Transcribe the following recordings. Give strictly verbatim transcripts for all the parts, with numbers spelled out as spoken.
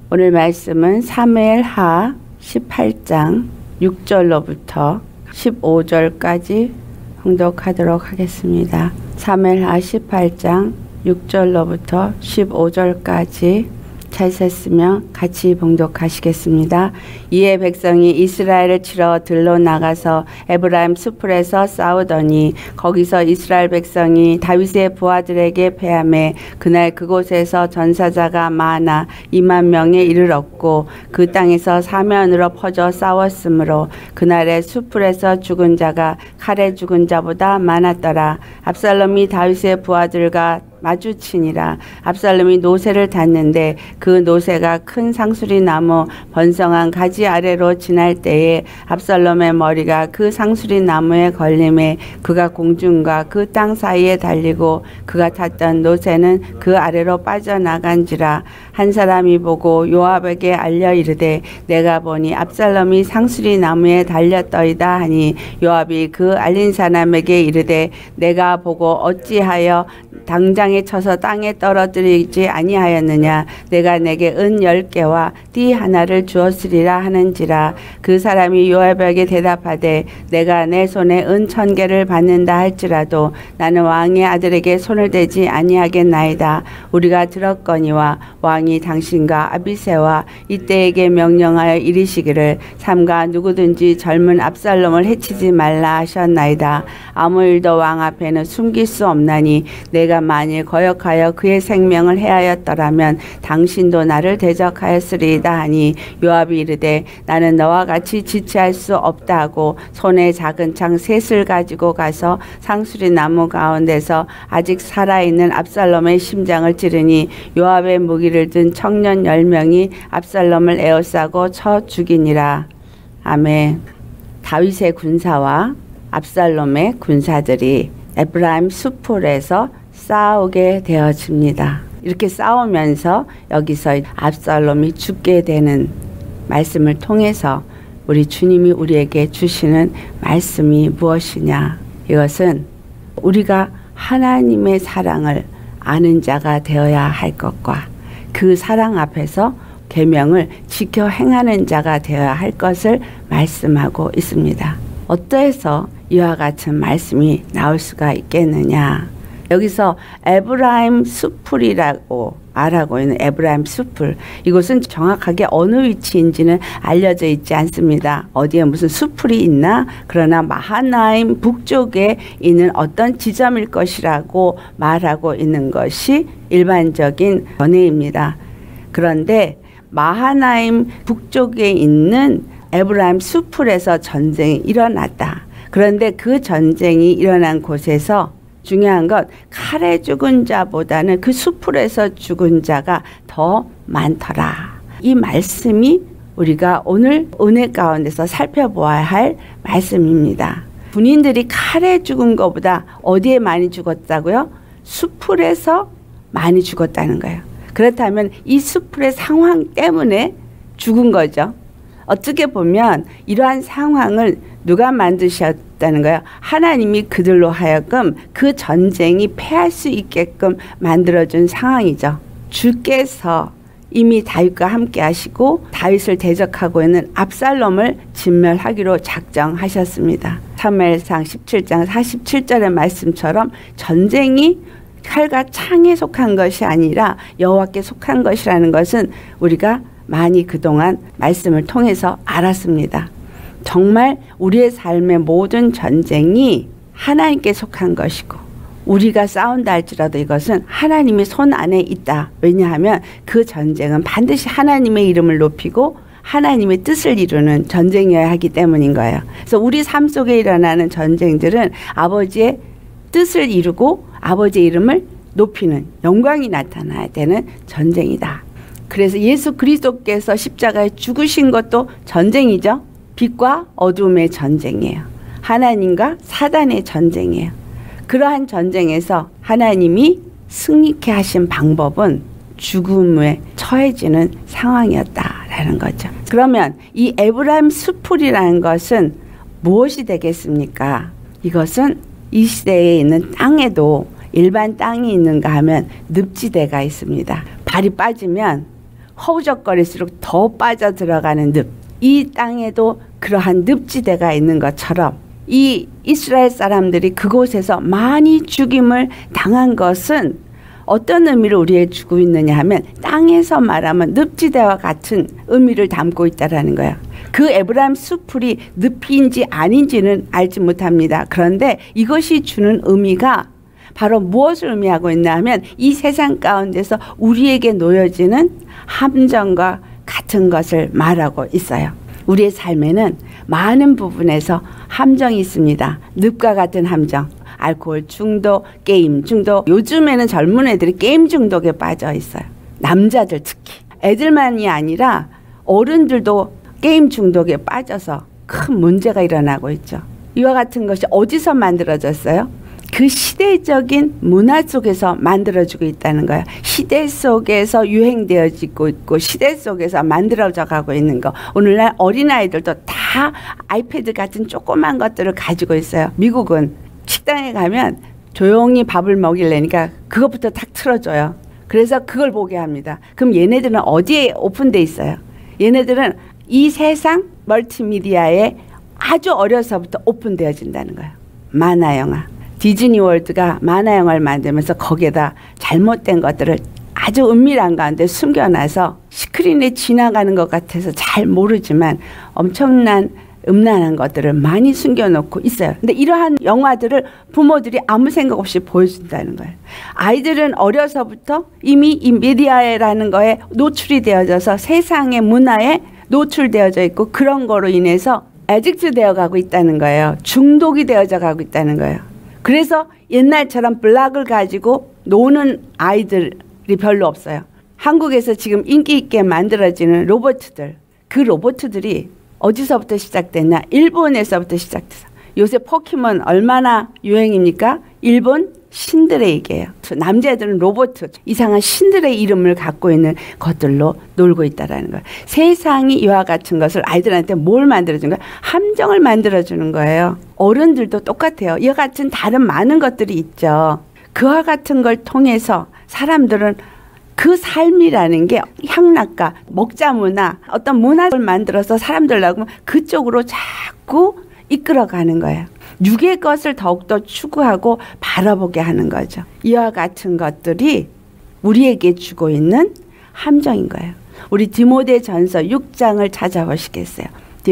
오늘 말씀은 사무엘하 십팔 장 육 절로부터 십오 절까지 봉독하도록 하겠습니다. 사무엘하 십팔 장 육 절로부터 십오 절까지 찾으셨으면 같이 봉독하시겠습니다. 이에 백성이 이스라엘을 치러 들로 나가서 에브라임 수풀에서 싸우더니 거기서 이스라엘 백성이 다윗의 부하들에게 패하매 그날 그곳에서 전사자가 많아 이만 명에 이르렀고 그 땅에서 사면으로 퍼져 싸웠으므로 그날의 수풀에서 죽은 자가 칼에 죽은 자보다 많았더라. 압살롬이 다윗의 부하들과 마주치니라. 압살롬이 노새를 탔는데 그 노새가 큰 상수리 나무 번성한 가지 아래로 지날 때에 압살롬의 머리가 그 상수리 나무에 걸림에 그가 공중과 그 땅 사이에 달리고 그가 탔던 노새는 그 아래로 빠져나간지라. 한 사람이 보고 요압에게 알려 이르되 내가 보니 압살롬이 상수리 나무에 달렸더이다 하니 요압이 그 알린 사람에게 이르되 내가 보고 어찌하여 당장에 쳐서 땅에 떨어뜨리지 아니하였느냐. 내가 내게 은 열 개와 띠 하나를 주었으리라 하는지라. 그 사람이 요압에게 대답하되 내가 내 손에 은 천 개를 받는다 할지라도 나는 왕의 아들에게 손을 대지 아니하겠나이다. 우리가 들었거니와 왕이 당신과 아비새와 이때에게 명령하여 이르시기를 삼가 누구든지 젊은 압살롬을 해치지 말라 하셨나이다. 아무 일도 왕 앞에는 숨길 수 없나니 내가 만일 거역하여 그의 생명을 해하였더라면 당신도 나를 대적하였으리이다 하니 요압이 이르되 나는 너와 같이 지체할 수 없다 하고 손에 작은 창 셋을 가지고 가서 상수리 나무 가운데서 아직 살아있는 압살롬의 심장을 찌르니 요압의 무기를 든 청년 열 명이 압살롬을 에워싸고 쳐 죽이니라. 아멘. 다윗의 군사와 압살롬의 군사들이 에브라임 수풀에서 싸우게 되어집니다. 이렇게 싸우면서 여기서 압살롬이 죽게 되는 말씀을 통해서 우리 주님이 우리에게 주시는 말씀이 무엇이냐. 이것은 우리가 하나님의 사랑을 아는 자가 되어야 할 것과 그 사랑 앞에서 계명을 지켜 행하는 자가 되어야 할 것을 말씀하고 있습니다. 어떠해서 이와 같은 말씀이 나올 수가 있겠느냐. 여기서 에브라임 수풀이라고 말하고 있는 에브라임 수풀, 이곳은 정확하게 어느 위치인지는 알려져 있지 않습니다. 어디에 무슨 수풀이 있나? 그러나 마하나임 북쪽에 있는 어떤 지점일 것이라고 말하고 있는 것이 일반적인 견해입니다. 그런데 마하나임 북쪽에 있는 에브라임 수풀에서 전쟁이 일어났다. 그런데 그 전쟁이 일어난 곳에서 중요한 건 칼에 죽은 자보다는 그 수풀에서 죽은 자가 더 많더라. 이 말씀이 우리가 오늘 은혜 가운데서 살펴보아야 할 말씀입니다. 군인들이 칼에 죽은 것보다 어디에 많이 죽었다고요? 수풀에서 많이 죽었다는 거예요. 그렇다면 이 수풀의 상황 때문에 죽은 거죠. 어떻게 보면 이러한 상황을 누가 만드셨다는 거예요? 하나님이 그들로 하여금 그 전쟁이 패할 수 있게끔 만들어준 상황이죠. 주께서 이미 다윗과 함께 하시고 다윗을 대적하고 있는 압살롬을 진멸하기로 작정하셨습니다. 사무엘상 십칠 장 사십칠 절의 말씀처럼 전쟁이 칼과 창에 속한 것이 아니라 여호와께 속한 것이라는 것은 우리가 많이 그동안 말씀을 통해서 알았습니다. 정말 우리의 삶의 모든 전쟁이 하나님께 속한 것이고 우리가 싸운다 할지라도 이것은 하나님의 손 안에 있다. 왜냐하면 그 전쟁은 반드시 하나님의 이름을 높이고 하나님의 뜻을 이루는 전쟁이어야 하기 때문인 거예요. 그래서 우리 삶 속에 일어나는 전쟁들은 아버지의 뜻을 이루고 아버지의 이름을 높이는 영광이 나타나야 되는 전쟁이다. 그래서 예수 그리스도께서 십자가에 죽으신 것도 전쟁이죠. 빛과 어둠의 전쟁이에요. 하나님과 사단의 전쟁이에요. 그러한 전쟁에서 하나님이 승리케 하신 방법은 죽음에 처해지는 상황이었다라는 거죠. 그러면 이 에브라임 수풀이라는 것은 무엇이 되겠습니까? 이것은 이 시대에 있는 땅에도 일반 땅이 있는가 하면 늪지대가 있습니다. 발이 빠지면 허우적거릴수록 더 빠져들어가는 늪. 이 땅에도 그러한 늪지대가 있는 것처럼 이 이스라엘 사람들이 그곳에서 많이 죽임을 당한 것은 어떤 의미를 우리에게 주고 있느냐 하면 땅에서 말하면 늪지대와 같은 의미를 담고 있다는 거예요. 그 에브라임 수풀이 늪인지 아닌지는 알지 못합니다. 그런데 이것이 주는 의미가 바로 무엇을 의미하고 있나 하면 이 세상 가운데서 우리에게 놓여지는 함정과 같은 것을 말하고 있어요. 우리의 삶에는 많은 부분에서 함정이 있습니다. 늪과 같은 함정. 알코올 중독, 게임 중독. 요즘에는 젊은 애들이 게임 중독에 빠져 있어요. 남자들 특히. 애들만이 아니라 어른들도 게임 중독에 빠져서 큰 문제가 일어나고 있죠. 이와 같은 것이 어디서 만들어졌어요? 그 시대적인 문화 속에서 만들어지고 있다는 거예요. 시대 속에서 유행되어지고 있고 시대 속에서 만들어져 가고 있는 거. 오늘날 어린아이들도 다 아이패드 같은 조그만 것들을 가지고 있어요. 미국은 식당에 가면 조용히 밥을 먹이려니까 그것부터 탁 틀어줘요. 그래서 그걸 보게 합니다. 그럼 얘네들은 어디에 오픈돼 있어요? 얘네들은 이 세상 멀티미디어에 아주 어려서부터 오픈되어진다는 거예요. 만화 영화. 디즈니월드가 만화 영화를 만들면서 거기에다 잘못된 것들을 아주 은밀한 가운데 숨겨놔서 스크린에 지나가는 것 같아서 잘 모르지만 엄청난 음란한 것들을 많이 숨겨놓고 있어요. 근데 이러한 영화들을 부모들이 아무 생각 없이 보여준다는 거예요. 아이들은 어려서부터 이미 이 미디어라는 거에 노출이 되어져서 세상의 문화에 노출되어져 있고 그런 거로 인해서 애딕트 되어가고 있다는 거예요. 중독이 되어져 가고 있다는 거예요. 그래서 옛날처럼 블락을 가지고 노는 아이들이 별로 없어요. 한국에서 지금 인기 있게 만들어지는 로봇들, 그 로봇들이 어디서부터 시작됐냐? 일본에서부터 시작돼서. 요새 포켓몬 얼마나 유행입니까? 일본 신드레이게요. 남자애들은 로봇, 이상한 신들의 이름을 갖고 있는 것들로 놀고 있다는 거예요. 세상이 이와 같은 것을 아이들한테 뭘 만들어주는 거예요? 함정을 만들어주는 거예요. 어른들도 똑같아요. 이와 같은 다른 많은 것들이 있죠. 그와 같은 걸 통해서 사람들은 그 삶이라는 게 향락과 먹자 문화, 어떤 문화를 만들어서 사람들하고 그쪽으로 자꾸 이끌어가는 거예요. 육의 것을 더욱더 추구하고 바라보게 하는 거죠. 이와 같은 것들이 우리에게 주고 있는 함정인 거예요. 우리 디모데전서 육 장을 찾아보시겠어요?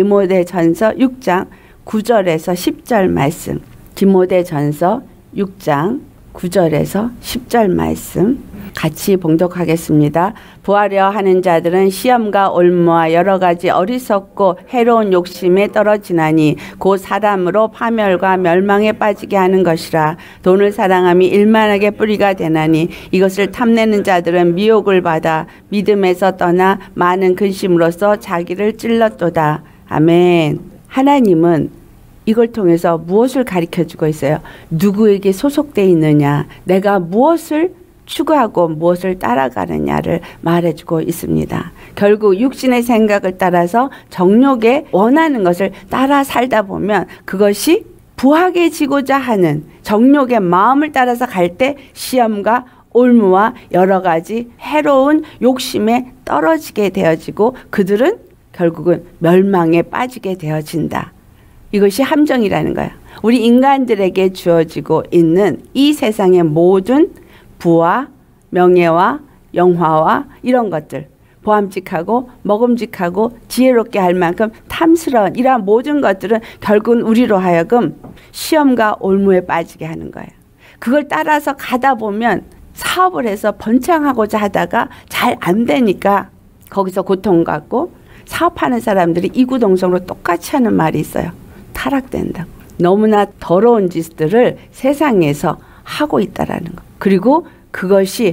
디모데전서 육 장 구 절에서 십 절 말씀. 디모데전서 육 장 구 절에서 십 절 말씀 같이 봉독하겠습니다. 부하려 하는 자들은 시험과 올무와 여러 가지 어리석고 해로운 욕심에 떨어지나니 곧 사람으로 파멸과 멸망에 빠지게 하는 것이라. 돈을 사랑함이 일만하게 뿌리가 되나니 이것을 탐내는 자들은 미혹을 받아 믿음에서 떠나 많은 근심으로써 자기를 찔렀도다. 아멘. 하나님은 이걸 통해서 무엇을 가르쳐주고 있어요? 누구에게 소속되어 있느냐, 내가 무엇을 추구하고 무엇을 따라가느냐를 말해주고 있습니다. 결국 육신의 생각을 따라서 정욕에 원하는 것을 따라 살다 보면 그것이 부하게지고자 하는 정욕의 마음을 따라서 갈 때 시험과 올무와 여러 가지 해로운 욕심에 떨어지게 되어지고 그들은 결국은 멸망에 빠지게 되어진다. 이것이 함정이라는 거야. 우리 인간들에게 주어지고 있는 이 세상의 모든 부와 명예와 영화와 이런 것들, 보암직하고 먹음직하고 지혜롭게 할 만큼 탐스러운 이러한 모든 것들은 결국은 우리로 하여금 시험과 올무에 빠지게 하는 거예요. 그걸 따라서 가다 보면 사업을 해서 번창하고자 하다가 잘 안 되니까 거기서 고통받고, 사업하는 사람들이 이구동성으로 똑같이 하는 말이 있어요. 타락된다. 너무나 더러운 짓들을 세상에서 하고 있다라는 거. 그리고 그것이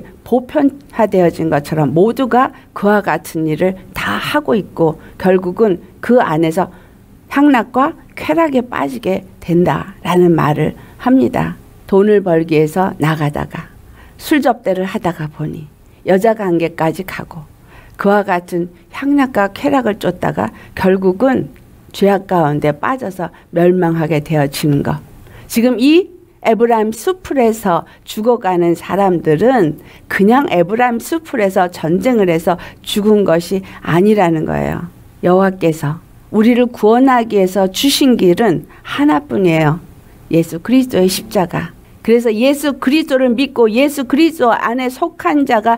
보편화되어진 것처럼 모두가 그와 같은 일을 다 하고 있고 결국은 그 안에서 향락과 쾌락에 빠지게 된다라는 말을 합니다. 돈을 벌기 위해서 나가다가 술 접대를 하다가 보니 여자 관계까지 가고 그와 같은 향락과 쾌락을 쫓다가 결국은 죄악 가운데 빠져서 멸망하게 되어지는 것. 지금 이 에브라임 수풀에서 죽어가는 사람들은 그냥 에브라임 수풀에서 전쟁을 해서 죽은 것이 아니라는 거예요. 여호와께서 우리를 구원하기 위해서 주신 길은 하나뿐이에요. 예수 그리스도의 십자가. 그래서 예수 그리스도를 믿고 예수 그리스도 안에 속한 자가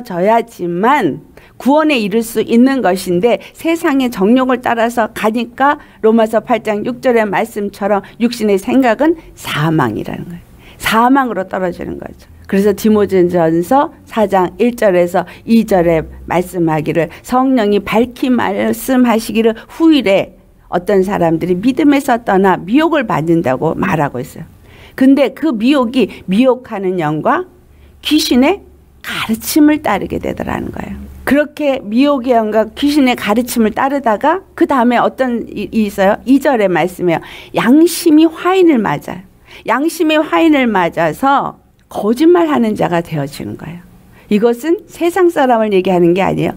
되어져야지만 구원에 이를 수 있는 것인데, 세상의 정욕을 따라서 가니까 로마서 팔 장 육 절의 말씀처럼 육신의 생각은 사망이라는 거예요. 사망으로 떨어지는 거죠. 그래서 디모데전서 사 장 일 절에서 이 절에 말씀하기를, 성령이 밝히 말씀하시기를 후일에 어떤 사람들이 믿음에서 떠나 미혹을 받는다고 말하고 있어요. 근데 그 미혹이 미혹하는 영과 귀신의 가르침을 따르게 되더라는 거예요. 그렇게 미혹의 영과 귀신의 가르침을 따르다가 그 다음에 어떤 일이 있어요? 이 절의 말씀이에요. 양심이 화인을 맞아요. 양심이 화인을 맞아서 거짓말하는 자가 되어지는 거예요. 이것은 세상 사람을 얘기하는 게 아니에요.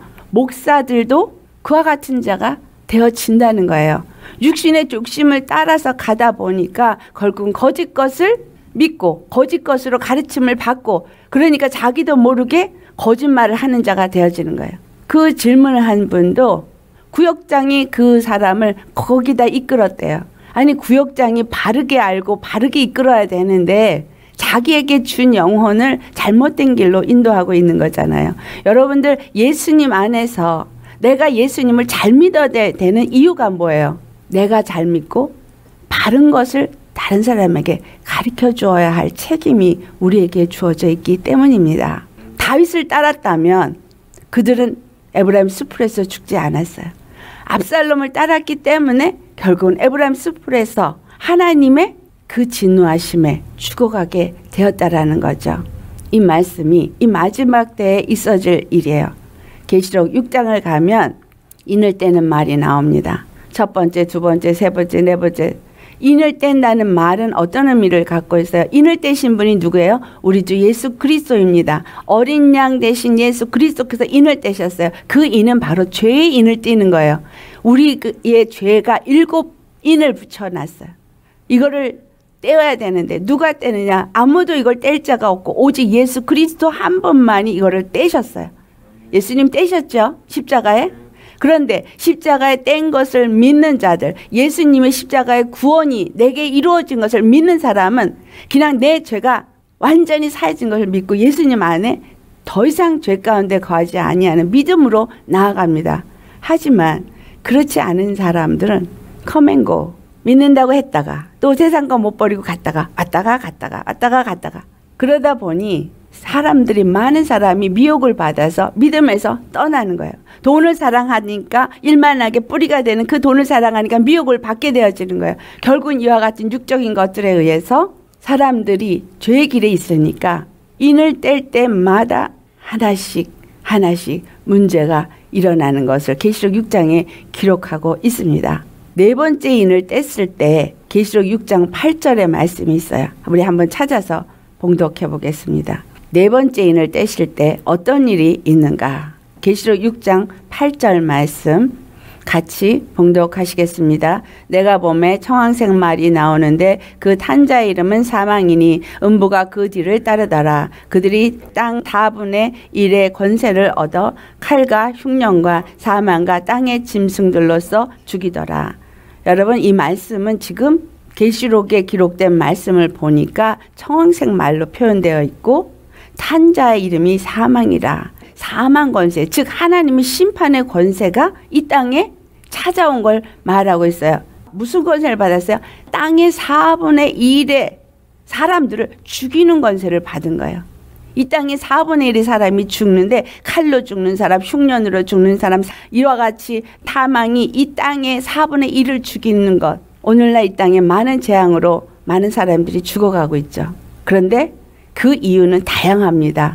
목사들도 그와 같은 자가 되어진다는 거예요. 육신의 욕심을 따라서 가다 보니까 결국은 거짓 것을 믿고 거짓 것으로 가르침을 받고, 그러니까 자기도 모르게 거짓말을 하는 자가 되어지는 거예요. 그 질문을 한 분도 구역장이 그 사람을 거기다 이끌었대요. 아니, 구역장이 바르게 알고 바르게 이끌어야 되는데 자기에게 준 영혼을 잘못된 길로 인도하고 있는 거잖아요. 여러분들, 예수님 안에서 내가 예수님을 잘 믿어야 되는 이유가 뭐예요? 내가 잘 믿고 바른 것을 다른 사람에게 가르쳐 주어야 할 책임이 우리에게 주어져 있기 때문입니다. 다윗을 따랐다면 그들은 에브라임 수풀에서 죽지 않았어요. 압살롬을 따랐기 때문에 결국은 에브라임 수풀에서 하나님의 그 진노하심에 죽어가게 되었다라는 거죠. 이 말씀이 이 마지막 때에 있어질 일이에요. 계시록 육 장을 가면 인을 떼는 말이 나옵니다. 첫 번째, 두 번째, 세 번째, 네 번째. 인을 뗀다는 말은 어떤 의미를 갖고 있어요? 인을 떼신 분이 누구예요? 우리 주 예수 그리스도입니다. 어린 양 대신 예수 그리스도께서 인을 떼셨어요. 그 인은 바로 죄의 인을 떼는 거예요. 우리의 죄가 일곱 인을 붙여놨어요. 이거를 떼어야 되는데 누가 떼느냐? 아무도 이걸 뗄 자가 없고 오직 예수 그리스도 한 분만이 이거를 떼셨어요. 예수님 떼셨죠? 십자가에. 그런데 십자가에 뗀 것을 믿는 자들, 예수님의 십자가의 구원이 내게 이루어진 것을 믿는 사람은 그냥 내 죄가 완전히 사해진 것을 믿고 예수님 안에 더 이상 죄 가운데 거하지 아니하는 믿음으로 나아갑니다. 하지만 그렇지 않은 사람들은 컴앤고, 믿는다고 했다가 또 세상 거 못 버리고 갔다가 왔다가 갔다가 왔다가 갔다가, 그러다 보니 사람들이, 많은 사람이 미혹을 받아서 믿음에서 떠나는 거예요. 돈을 사랑하니까 일만하게 뿌리가 되는 그 돈을 사랑하니까 미혹을 받게 되어지는 거예요. 결국은 이와 같은 육적인 것들에 의해서 사람들이 죄의 길에 있으니까 인을 뗄 때마다 하나씩 하나씩 문제가 일어나는 것을 계시록 육 장에 기록하고 있습니다. 네 번째 인을 뗐을 때 계시록 육 장 팔 절의 말씀이 있어요. 우리 한번 찾아서 봉독해 보겠습니다. 네 번째 인을 떼실 때 어떤 일이 있는가? 계시록 육 장 팔 절 말씀 같이 봉독하시겠습니다. 내가 봄에 청황색 말이 나오는데 그 탄 자의 이름은 사망이니 음부가 그 뒤를 따르더라. 그들이 땅 사분의 일의 권세를 얻어 칼과 흉년과 사망과 땅의 짐승들로서 죽이더라. 여러분, 이 말씀은 지금 계시록에 기록된 말씀을 보니까 청황색 말로 표현되어 있고 탄 자의 이름이 사망이라. 사망 권세, 즉 하나님의 심판의 권세가 이 땅에 찾아온 걸 말하고 있어요. 무슨 권세를 받았어요? 땅의 사분의 일의 사람들을 죽이는 권세를 받은 거예요. 이 땅의 사분의 일의 사람이 죽는데 칼로 죽는 사람, 흉년으로 죽는 사람, 이와 같이 타망이 이 땅의 사분의 일을 죽이는 것. 오늘날 이 땅에 많은 재앙으로 많은 사람들이 죽어가고 있죠. 그런데 그 이유는 다양합니다.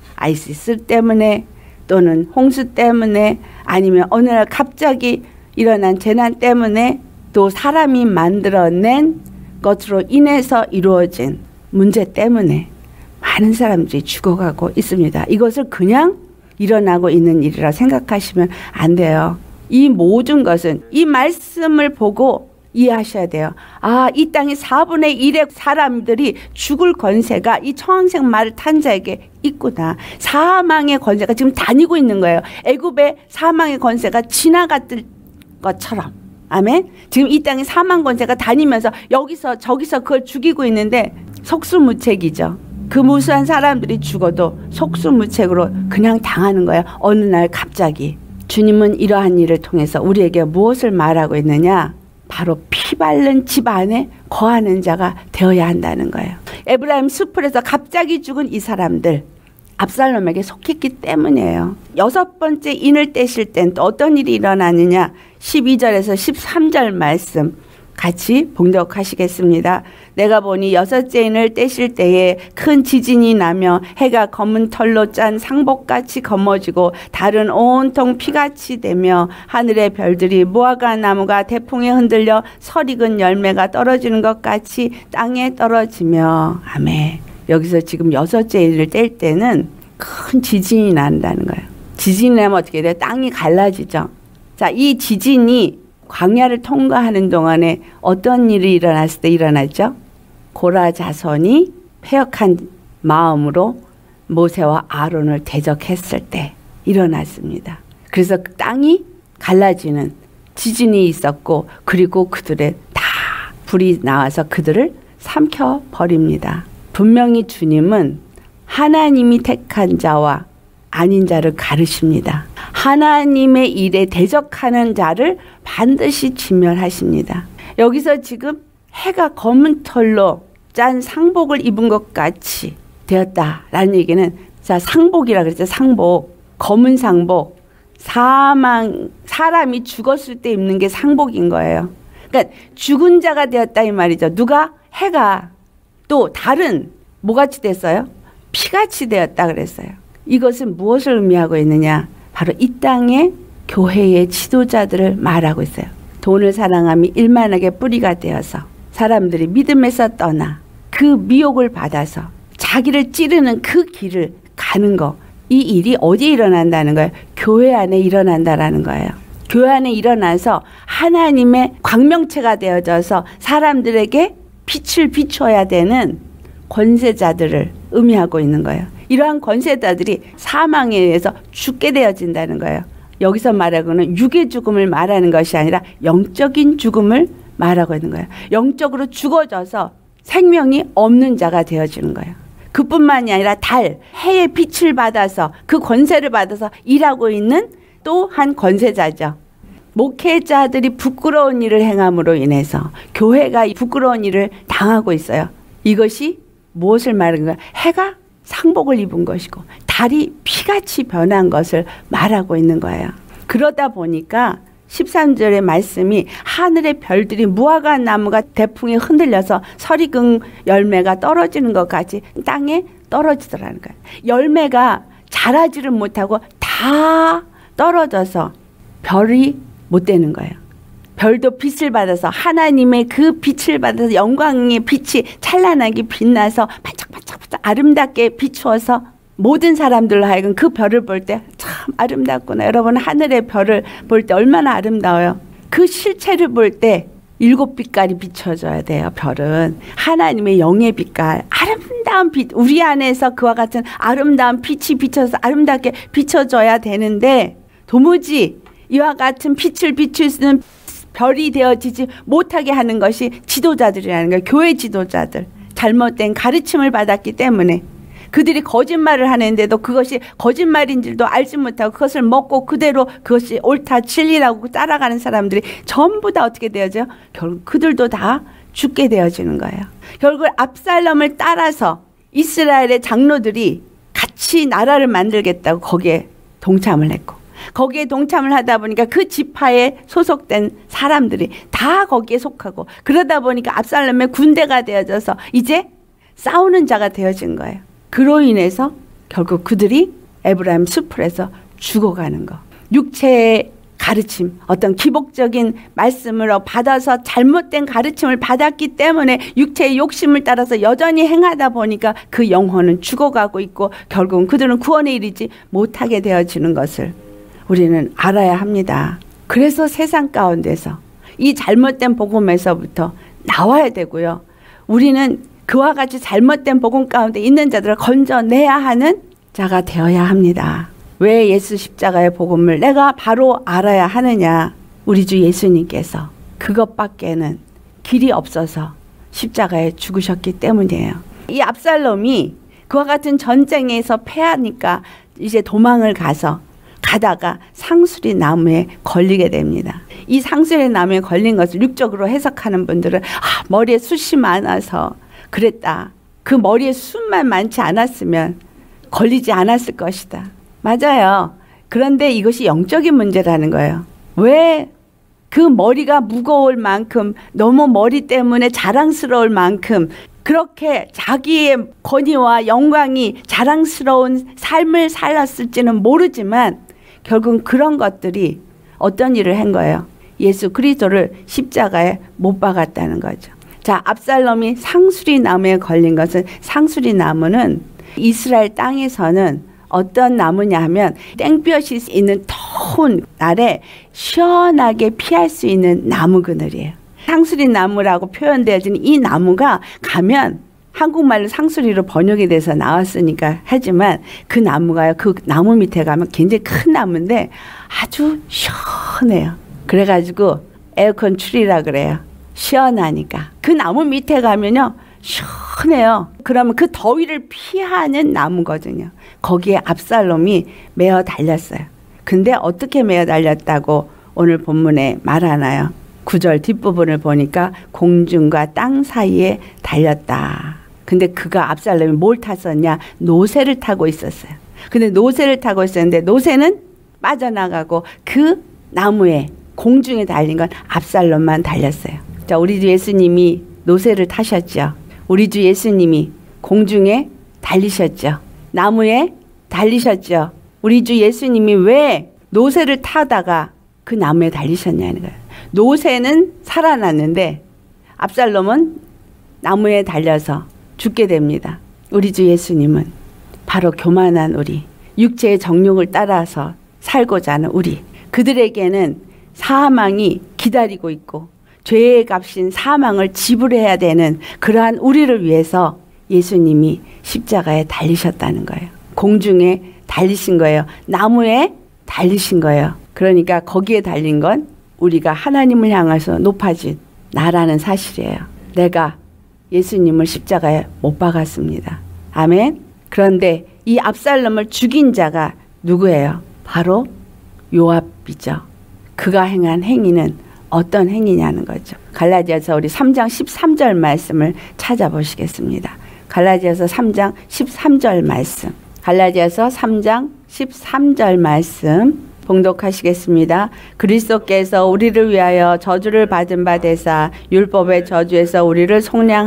아이시스 때문에, 또는 홍수 때문에, 아니면 어느 날 갑자기 일어난 재난 때문에, 또 사람이 만들어낸 것으로 인해서 이루어진 문제 때문에 많은 사람들이 죽어가고 있습니다. 이것을 그냥 일어나고 있는 일이라 생각하시면 안 돼요. 이 모든 것은 이 말씀을 보고 이해하셔야 돼요. 아, 이 땅의 사분의 일의 사람들이 죽을 권세가 이 청황색 말을 탄 자에게 있구나. 사망의 권세가 지금 다니고 있는 거예요. 애굽의 사망의 권세가 지나갔을 것처럼. 아멘. 지금 이 땅의 사망 권세가 다니면서 여기서 저기서 그걸 죽이고 있는데 속수무책이죠. 그 무수한 사람들이 죽어도 속수무책으로 그냥 당하는 거예요. 어느 날 갑자기. 주님은 이러한 일을 통해서 우리에게 무엇을 말하고 있느냐? 바로 피 바른 집 안에 거하는 자가 되어야 한다는 거예요. 에브라임 수풀에서 갑자기 죽은 이 사람들, 압살롬에게 속했기 때문이에요. 여섯 번째 인을 떼실 땐 또 어떤 일이 일어나느냐? 십이 절에서 십삼 절 말씀 같이 봉독하시겠습니다. 내가 보니 여섯째 인을 떼실 때에 큰 지진이 나며 해가 검은 털로 짠 상복같이 검어지고 달은 온통 피같이 되며 하늘의 별들이 무화과 나무가 대풍에 흔들려 설익은 열매가 떨어지는 것 같이 땅에 떨어지며. 아멘. 여기서 지금 여섯째 인을 뗄 때는 큰 지진이 난다는 거예요. 지진이 나면 어떻게 돼요? 땅이 갈라지죠. 자, 이 지진이 광야를 통과하는 동안에 어떤 일이 일어났을 때 일어났죠? 고라 자손이 패역한 마음으로 모세와 아론을 대적했을 때 일어났습니다. 그래서 그 땅이 갈라지는 지진이 있었고, 그리고 그들의 다 불이 나와서 그들을 삼켜버립니다. 분명히 주님은 하나님이 택한 자와 아닌 자를 가르십니다. 하나님의 일에 대적하는 자를 반드시 진멸하십니다. 여기서 지금 해가 검은 털로 짠 상복을 입은 것 같이 되었다라는 얘기는, 자, 상복이라 그랬죠. 상복. 검은 상복. 사망, 사람이 죽었을 때 입는 게 상복인 거예요. 그러니까 죽은 자가 되었다 이 말이죠. 누가? 해가. 또 달은 뭐같이 됐어요? 피같이 되었다 그랬어요. 이것은 무엇을 의미하고 있느냐? 바로 이 땅의 교회의 지도자들을 말하고 있어요. 돈을 사랑함이 일만하게 뿌리가 되어서 사람들이 믿음에서 떠나 그 미혹을 받아서 자기를 찌르는 그 길을 가는 거. 이 일이 어디에 일어난다는 거예요? 교회 안에 일어난다라는 거예요. 교회 안에 일어나서 하나님의 광명체가 되어져서 사람들에게 빛을 비춰야 되는 권세자들을 의미하고 있는 거예요. 이러한 권세자들이 사망에 의해서 죽게 되어진다는 거예요. 여기서 말하고는 육의 죽음을 말하는 것이 아니라 영적인 죽음을 말하고 있는 거예요. 영적으로 죽어져서 생명이 없는 자가 되어지는 거예요. 그뿐만이 아니라 달, 해의 빛을 받아서 그 권세를 받아서 일하고 있는 또 한 권세자죠. 목회자들이 부끄러운 일을 행함으로 인해서 교회가 부끄러운 일을 당하고 있어요. 이것이 무엇을 말하는 거야? 해가 상복을 입은 것이고 달이 피같이 변한 것을 말하고 있는 거예요. 그러다 보니까 십삼 절의 말씀이 하늘의 별들이 무화과 나무가 대풍에 흔들려서 설익은 열매가 떨어지는 것 같이 땅에 떨어지더라는 거예요. 열매가 자라지를 못하고 다 떨어져서 별이 못 되는 거예요. 별도 빛을 받아서 하나님의 그 빛을 받아서 영광의 빛이 찬란하게 빛나서 반짝반짝반짝 아름답게 비추어서 모든 사람들로 하여금 그 별을 볼 때 참 아름답구나. 여러분, 하늘의 별을 볼 때 얼마나 아름다워요. 그 실체를 볼 때 일곱 빛깔이 비춰져야 돼요. 별은 하나님의 영의 빛깔, 아름다운 빛, 우리 안에서 그와 같은 아름다운 빛이 비춰서 아름답게 비춰져야 되는데 도무지 이와 같은 빛을 비출 수 있는 별이 되어지지 못하게 하는 것이 지도자들이라는 거예요. 교회 지도자들. 잘못된 가르침을 받았기 때문에 그들이 거짓말을 하는데도 그것이 거짓말인 줄도 알지 못하고 그것을 먹고 그대로 그것이 옳다 진리라고 따라가는 사람들이 전부 다 어떻게 되어져요? 결국 그들도 다 죽게 되어지는 거예요. 결국 압살롬을 따라서 이스라엘의 장로들이 같이 나라를 만들겠다고 거기에 동참을 했고, 거기에 동참을 하다 보니까 그 지파에 소속된 사람들이 다 거기에 속하고, 그러다 보니까 압살롬의 군대가 되어져서 이제 싸우는 자가 되어진 거예요. 그로 인해서 결국 그들이 에브라임 수풀에서 죽어가는 거. 육체의 가르침, 어떤 기복적인 말씀으로 받아서 잘못된 가르침을 받았기 때문에 육체의 욕심을 따라서 여전히 행하다 보니까 그 영혼은 죽어가고 있고 결국은 그들은 구원에 이르지 못하게 되어지는 것을 우리는 알아야 합니다. 그래서 세상 가운데서 이 잘못된 복음에서부터 나와야 되고요. 우리는 그와 같이 잘못된 복음 가운데 있는 자들을 건져내야 하는 자가 되어야 합니다. 왜 예수 십자가의 복음을 내가 바로 알아야 하느냐? 우리 주 예수님께서 그것밖에는 길이 없어서 십자가에 죽으셨기 때문이에요. 이 압살롬이 그와 같은 전쟁에서 패하니까 이제 도망을 가서 가다가 상수리 나무에 걸리게 됩니다. 이 상수리 나무에 걸린 것을 육적으로 해석하는 분들은 아, 머리에 숱이 많아서 그랬다. 그 머리에 숱만 많지 않았으면 걸리지 않았을 것이다. 맞아요. 그런데 이것이 영적인 문제라는 거예요. 왜 그 머리가 무거울 만큼 너무 머리 때문에 자랑스러울 만큼 그렇게 자기의 권위와 영광이 자랑스러운 삶을 살았을지는 모르지만 결국은 그런 것들이 어떤 일을 한 거예요. 예수 그리스도를 십자가에 못 박았다는 거죠. 자, 압살롬이 상수리 나무에 걸린 것은 상수리 나무는 이스라엘 땅에서는 어떤 나무냐 하면 땡볕이 있는 더운 날에 시원하게 피할 수 있는 나무 그늘이에요. 상수리 나무라고 표현되어진 이 나무가 가면 한국말로 상수리로 번역이 돼서 나왔으니까 하지만 그 나무가요. 그 나무 밑에 가면 굉장히 큰 나무인데 아주 시원해요. 그래가지고 에어컨 추리라 그래요. 시원하니까. 그 나무 밑에 가면요. 시원해요. 그러면 그 더위를 피하는 나무거든요. 거기에 압살롬이 매어 달렸어요. 근데 어떻게 매어 달렸다고 오늘 본문에 말하나요? 구 절 뒷부분을 보니까 공중과 땅 사이에 달렸다. 근데 그가 압살롬이 뭘 탔었냐? 노새를 타고 있었어요. 근데 노새를 타고 있었는데 노새는 빠져나가고 그 나무에 공중에 달린 건 압살롬만 달렸어요. 자, 우리 주 예수님이 노새를 타셨죠. 우리 주 예수님이 공중에 달리셨죠. 나무에 달리셨죠. 우리 주 예수님이 왜 노새를 타다가 그 나무에 달리셨냐는 거예요. 노새는 살아났는데 압살롬은 나무에 달려서 죽게 됩니다. 우리 주 예수님은 바로 교만한 우리, 육체의 정욕을 따라서 살고자 하는 우리, 그들에게는 사망이 기다리고 있고 죄의 값인 사망을 지불해야 되는 그러한 우리를 위해서 예수님이 십자가에 달리셨다는 거예요. 공중에 달리신 거예요. 나무에 달리신 거예요. 그러니까 거기에 달린 건 우리가 하나님을 향해서 높아진 나라는 사실이에요. 내가 예수님을 십자가에 못 박았습니다. 아멘. 그런데 이 압살롬을 죽인 자가 누구예요? 바로 요압이죠. 그가 행한 행위는 어떤 행위냐는 거죠. 갈라디아서 우리 삼 장 십삼 절 말씀을 찾아보시겠습니다. 갈라디아서 삼 장 십삼 절 말씀. 갈라디아서 삼 장 십삼 절 말씀 봉독하시겠습니다. 그리스도께서 우리를 위하여 저주를 받은 바 되사 율법의 저주에서 우리를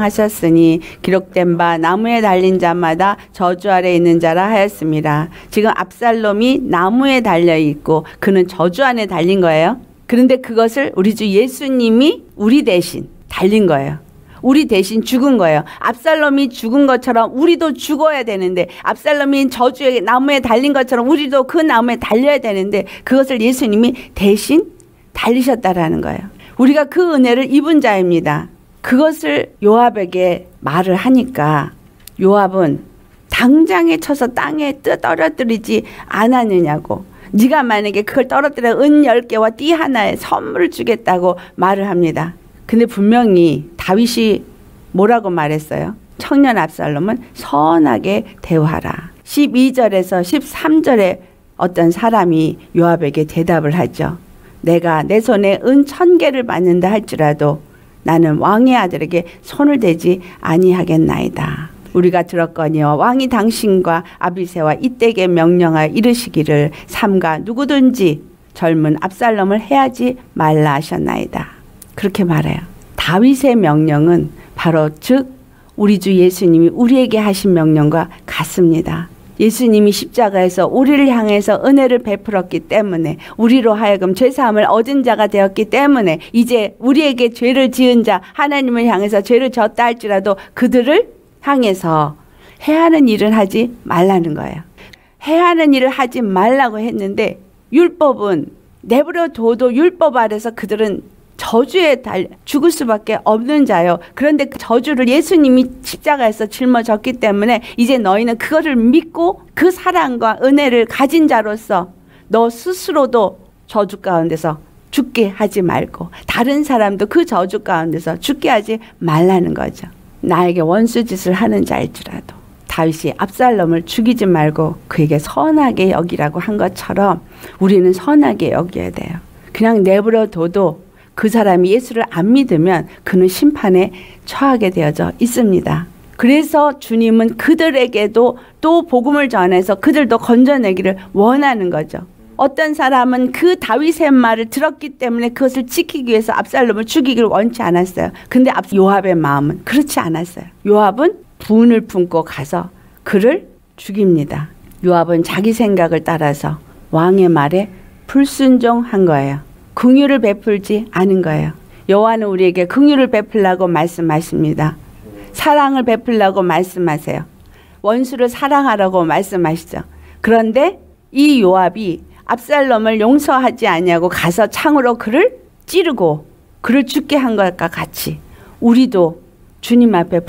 속량하셨으니 기록된 바 나무에 달린 자마다 저주 아래 있는 자라 하였습니다. 지금 압살롬이 나무에 달려 있고 그는 저주 안에 달린 거예요. 그런데 그것을 우리 주 예수님이 우리 대신 달린 거예요. 우리 대신 죽은 거예요. 압살롬이 죽은 것처럼 우리도 죽어야 되는데, 압살롬이 저주에 나무에 달린 것처럼 우리도 그 나무에 달려야 되는데 그것을 예수님이 대신 달리셨다라는 거예요. 우리가 그 은혜를 입은 자입니다. 그것을 요압에게 말을 하니까 요압은 당장에 쳐서 땅에 떨어뜨리지 않았느냐고, 네가 만약에 그걸 떨어뜨려 은 열 개와 띠 하나에 선물을 주겠다고 말을 합니다. 근데 분명히 다윗이 뭐라고 말했어요? 청년 압살롬은 선하게 대우하라. 십이 절에서 십삼 절에 어떤 사람이 요압에게 대답을 하죠. 내가 내 손에 은 천 개를 받는다 할지라도 나는 왕의 아들에게 손을 대지 아니하겠나이다. 우리가 들었거니와 왕이 당신과 아비새와 이때게 명령하여 이르시기를 삼가 누구든지 젊은 압살롬을 해하지 말라 하셨나이다. 그렇게 말해요. 다윗의 명령은 바로 즉 우리 주 예수님이 우리에게 하신 명령과 같습니다. 예수님이 십자가에서 우리를 향해서 은혜를 베풀었기 때문에, 우리로 하여금 죄사함을 얻은 자가 되었기 때문에 이제 우리에게 죄를 지은 자, 하나님을 향해서 죄를 졌다 할지라도 그들을 향해서 해하는 일을 하지 말라는 거예요. 해하는 일을 하지 말라고 했는데 율법은 내버려 둬도 율법 아래서 그들은 저주에 달 죽을 수밖에 없는 자요. 그런데 그 저주를 예수님이 십자가에서 짊어졌기 때문에 이제 너희는 그거를 믿고 그 사랑과 은혜를 가진 자로서 너 스스로도 저주 가운데서 죽게 하지 말고 다른 사람도 그 저주 가운데서 죽게 하지 말라는 거죠. 나에게 원수짓을 하는 자일지라도 다윗이 압살롬을 죽이지 말고 그에게 선하게 여기라고 한 것처럼 우리는 선하게 여겨야 돼요. 그냥 내버려 둬도 그 사람이 예수를 안 믿으면 그는 심판에 처하게 되어져 있습니다. 그래서 주님은 그들에게도 또 복음을 전해서 그들도 건져내기를 원하는 거죠. 어떤 사람은 그 다윗의 말을 들었기 때문에 그것을 지키기 위해서 압살롬을 죽이기를 원치 않았어요. 근데 요압의 마음은 그렇지 않았어요. 요압은 분을 품고 가서 그를 죽입니다. 요압은 자기 생각을 따라서 왕의 말에 불순종한 거예요. 긍휼을 베풀지 않은 거예요. 여호와는 우리에게 긍휼을 베풀라고 말씀하십니다. 사랑을 베풀라고 말씀하세요. 원수를 사랑하라고 말씀하시죠. 그런데 이 요압이 압살롬을 용서하지 아니하고 가서 창으로 그를 찌르고 그를 죽게 한 것과 같이 우리도 주님 앞에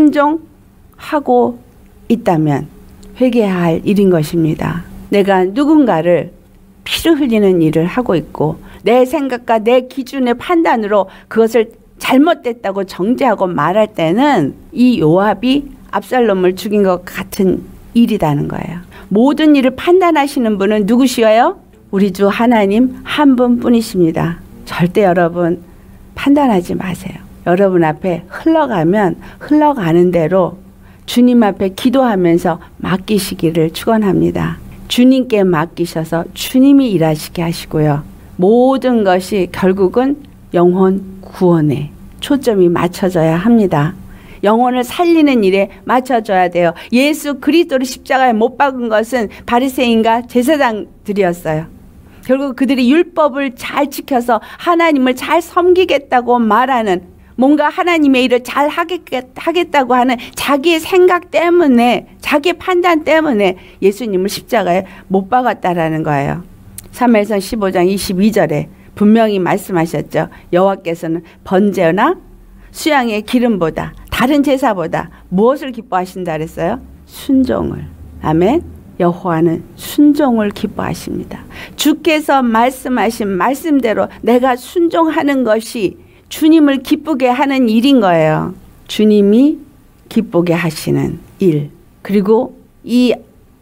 불순종하고 있다면 회개해야 할 일인 것입니다. 내가 누군가를 피를 흘리는 일을 하고 있고 내 생각과 내 기준의 판단으로 그것을 잘못됐다고 정죄하고 말할 때는 이 요압이 압살롬을 죽인 것 같은 일이라는 거예요. 모든 일을 판단하시는 분은 누구시어요? 우리 주 하나님 한 분뿐이십니다. 절대 여러분 판단하지 마세요. 여러분 앞에 흘러가면 흘러가는 대로 주님 앞에 기도하면서 맡기시기를 축원합니다. 주님께 맡기셔서 주님이 일하시게 하시고요. 모든 것이 결국은 영혼 구원에 초점이 맞춰져야 합니다. 영혼을 살리는 일에 맞춰줘야 돼요. 예수 그리스도를 십자가에 못 박은 것은 바리새인과 제사장들이었어요. 결국 그들이 율법을 잘 지켜서 하나님을 잘 섬기겠다고 말하는 뭔가 하나님의 일을 잘 하겠다고 하는 자기의 생각 때문에 자기의 판단 때문에 예수님을 십자가에 못 박았다라는 거예요. 사무엘상 십오 장 이십이 절에 분명히 말씀하셨죠. 여호와께서는 번제나 수양의 기름보다 다른 제사보다 무엇을 기뻐하신다 그랬어요? 순종을. 아멘. 여호와는 순종을 기뻐하십니다. 주께서 말씀하신 말씀대로 내가 순종하는 것이 주님을 기쁘게 하는 일인 거예요. 주님이 기쁘게 하시는 일. 그리고 이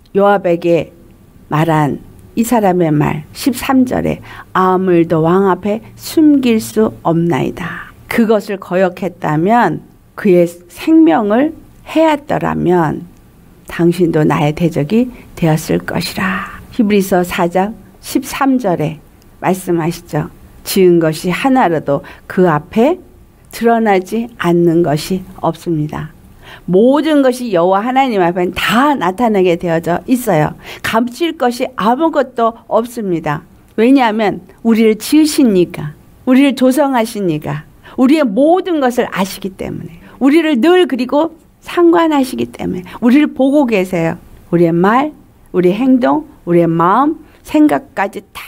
요압에게 말한 이 사람의 말 십삼 절에 아물도 왕 앞에 숨길 수 없나이다. 그것을 거역했다면 그의 생명을 해왔더라면 당신도 나의 대적이 되었을 것이라. 히브리서 사 장 십삼 절에 말씀하시죠. 지은 것이 하나라도 그 앞에 드러나지 않는 것이 없습니다. 모든 것이 여호와 하나님 앞에 다 나타나게 되어져 있어요. 감출 것이 아무것도 없습니다. 왜냐하면 우리를 지으시니까, 우리를 조성하시니까, 우리의 모든 것을 아시기 때문에, 우리를 늘 그리고 상관하시기 때문에 우리를 보고 계세요. 우리의 말, 우리의 행동, 우리의 마음, 생각까지 다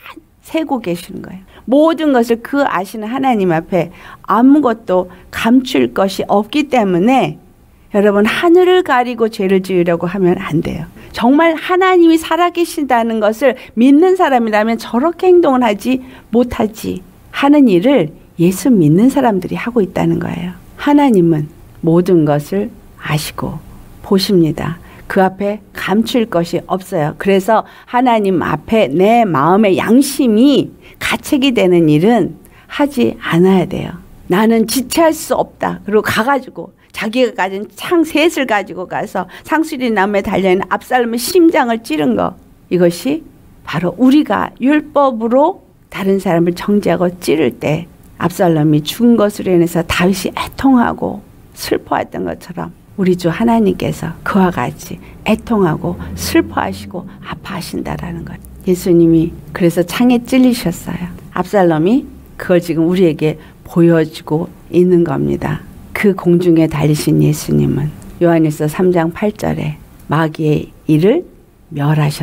세고 계시는 거예요. 모든 것을 그 아시는 하나님 앞에 아무것도 감출 것이 없기 때문에 여러분 하늘을 가리고 죄를 지으려고 하면 안 돼요. 정말 하나님이 살아계신다는 것을 믿는 사람이라면 저렇게 행동을 하지 못하지 하는 일을 예수 믿는 사람들이 하고 있다는 거예요. 하나님은 모든 것을 아시고 보십니다. 그 앞에 감출 것이 없어요. 그래서 하나님 앞에 내 마음의 양심이 가책이 되는 일은 하지 않아야 돼요. 나는 지체할 수 없다. 그리고 가가지고 자기가 가진 창 셋을 가지고 가서 상수리 나무에 달려있는 압살롬의 심장을 찌른 거. 이것이 바로 우리가 율법으로 다른 사람을 정죄하고 찌를 때 압살롬이 죽은 것으로 인해서 다윗이 애통하고 슬퍼했던 것처럼 우리 주 하나님께서 그와 같이 애통하고 슬퍼하시고 아파하신다라는 것. 예수님이 그래서 창에 찔리셨어요. 압살롬이 그걸 지금 우리에게 보여주고 있는 겁니다. 그 공중에 달리신 예수님은 요한일서 삼 장 팔 절에 마귀의 일을 멸하셨어요. 그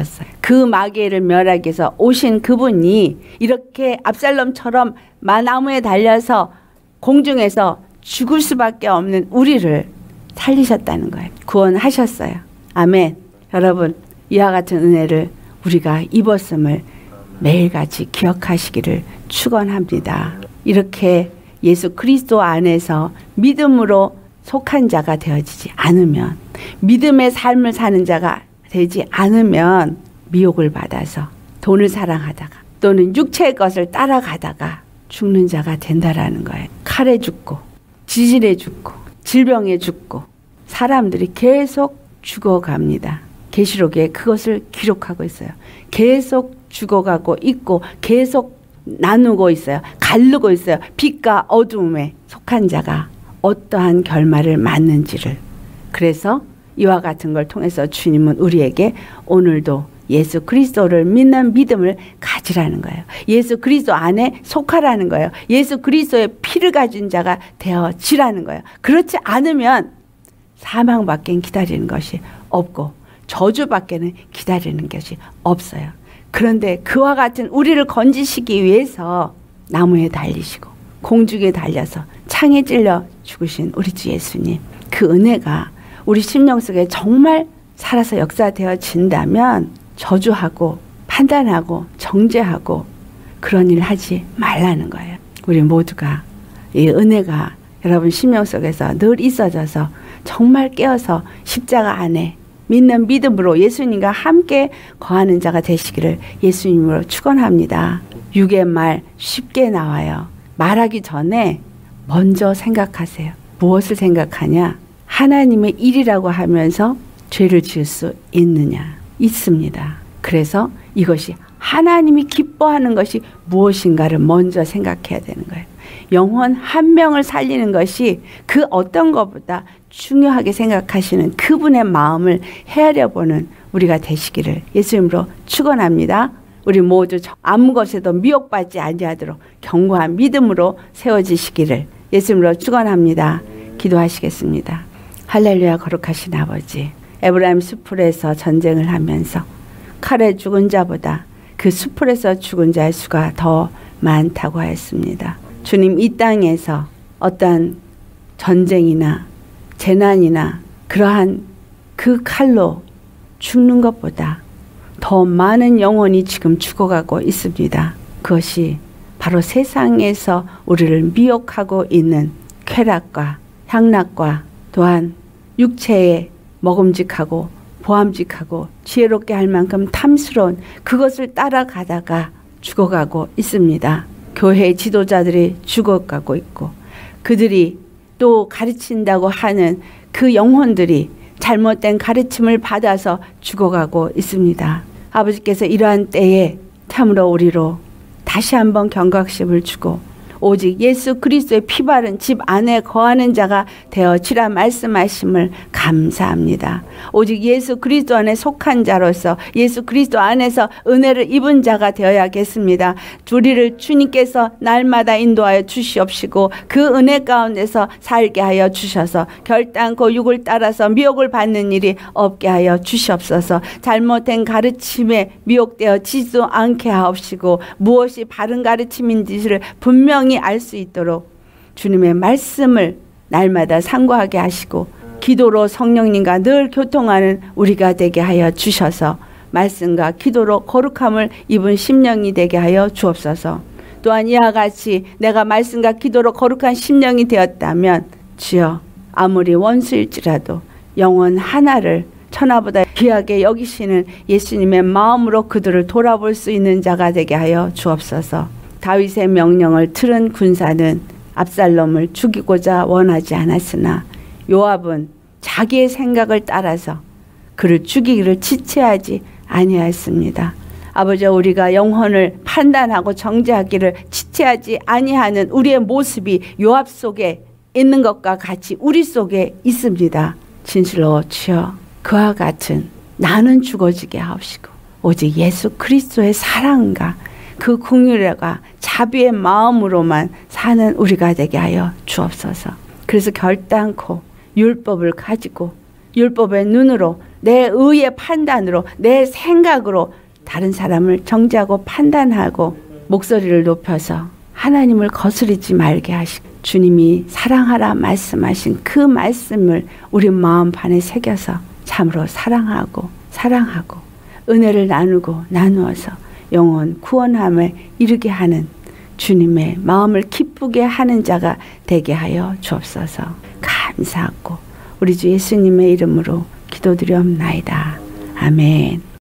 그 마귀를 멸하기 위해서 오신 그분이 이렇게 압살롬처럼 마나무에 달려서 공중에서 죽을 수밖에 없는 우리를 살리셨다는 거예요. 구원하셨어요. 아멘. 여러분, 이와 같은 은혜를 우리가 입었음을 매일같이 기억하시기를 축원합니다. 이렇게 예수 그리스도 안에서 믿음으로 속한 자가 되어지지 않으면, 믿음의 삶을 사는 자가 되지 않으면 미혹을 받아서 돈을 사랑하다가 또는 육체의 것을 따라가다가 죽는 자가 된다라는 거예요. 칼에 죽고 지질에 죽고 질병에 죽고 사람들이 계속 죽어갑니다. 계시록에 그것을 기록하고 있어요. 계속 죽어가고 있고 계속 나누고 있어요. 가르고 있어요. 빛과 어둠에 속한 자가 어떠한 결말을 맞는지를. 그래서 이와 같은 걸 통해서 주님은 우리에게 오늘도 예수 그리스도를 믿는 믿음을 가지라는 거예요. 예수 그리스도 안에 속하라는 거예요. 예수 그리스도의 피를 가진 자가 되어지라는 거예요. 그렇지 않으면 사망밖에 기다리는 것이 없고 저주밖에는 기다리는 것이 없어요. 그런데 그와 같은 우리를 건지시기 위해서 나무에 달리시고 공중에 달려서 창에 찔려 죽으신 우리 주 예수님, 그 은혜가 우리 심령 속에 정말 살아서 역사되어진다면 저주하고 판단하고 정죄하고 그런 일 하지 말라는 거예요. 우리 모두가 이 은혜가 여러분 심령 속에서 늘 있어져서 정말 깨어서 십자가 안에 믿는 믿음으로 예수님과 함께 거하는 자가 되시기를 예수님으로 축원합니다. 육의 말 쉽게 나와요. 말하기 전에 먼저 생각하세요. 무엇을 생각하냐? 하나님의 일이라고 하면서 죄를 지을 수 있느냐? 있습니다. 그래서 이것이 하나님이 기뻐하는 것이 무엇인가를 먼저 생각해야 되는 거예요. 영혼 한 명을 살리는 것이 그 어떤 것보다 중요하게 생각하시는 그분의 마음을 헤아려 보는 우리가 되시기를 예수님으로 축원합니다. 우리 모두 아무 것에도 미혹받지 아니하도록 견고한 믿음으로 세워지시기를 예수님으로 축원합니다. 기도하시겠습니다. 할렐루야. 거룩하신 아버지, 에브라임 수풀에서 전쟁을 하면서 칼에 죽은 자보다 그 수풀에서 죽은 자의 수가 더 많다고 하였습니다. 주님, 이 땅에서 어떠한 전쟁이나 재난이나 그러한 그 칼로 죽는 것보다 더 많은 영혼이 지금 죽어가고 있습니다. 그것이 바로 세상에서 우리를 미혹하고 있는 쾌락과 향락과 또한 육체에 먹음직하고 보암직하고 지혜롭게 할 만큼 탐스러운 그것을 따라가다가 죽어가고 있습니다. 교회의 지도자들이 죽어가고 있고 그들이 또 가르친다고 하는 그 영혼들이 잘못된 가르침을 받아서 죽어가고 있습니다. 아버지께서 이러한 때에 참으로 우리로 다시 한번 경각심을 주고 오직 예수 그리스도의 피 바른 집 안에 거하는 자가 되어지라 말씀하심을 감사합니다. 오직 예수 그리스도 안에 속한 자로서 예수 그리스도 안에서 은혜를 입은 자가 되어야겠습니다. 우리를 주님께서 날마다 인도하여 주시옵시고 그 은혜 가운데서 살게 하여 주셔서 결단코 육을 따라서 미혹을 받는 일이 없게 하여 주시옵소서. 잘못된 가르침에 미혹되어지지도 않게 하옵시고 무엇이 바른 가르침인지를 분명히 알 수 있도록 주님의 말씀을 날마다 상고하게 하시고 기도로 성령님과 늘 교통하는 우리가 되게 하여 주셔서 말씀과 기도로 거룩함을 입은 심령이 되게 하여 주옵소서. 또한 이와 같이 내가 말씀과 기도로 거룩한 심령이 되었다면 주여 아무리 원수일지라도 영혼 하나를 천하보다 귀하게 여기시는 예수님의 마음으로 그들을 돌아볼 수 있는 자가 되게 하여 주옵소서. 다윗의 명령을 들은 군사는 압살롬을 죽이고자 원하지 않았으나 요압은 자기의 생각을 따라서 그를 죽이기를 지체하지 아니하였습니다. 아버지, 우리가 영혼을 판단하고 정죄하기를 지체하지 아니하는 우리의 모습이 요압 속에 있는 것과 같이 우리 속에 있습니다. 진실로 주여 그와 같은 나는 죽어지게 하옵시고 오직 예수 그리스도의 사랑과 그 긍휼과 자비의 마음으로만 사는 우리가 되게 하여 주옵소서. 그래서 결단코 율법을 가지고 율법의 눈으로 내 의의 판단으로 내 생각으로 다른 사람을 정죄하고 판단하고 목소리를 높여서 하나님을 거스르지 말게 하시고 주님이 사랑하라 말씀하신 그 말씀을 우리 마음판에 새겨서 참으로 사랑하고 사랑하고 은혜를 나누고 나누어서 영혼 구원함을 이루게 하는 주님의 마음을 기쁘게 하는 자가 되게 하여 주옵소서. 감사하고 우리 주 예수님의 이름으로 기도드리옵나이다. 아멘.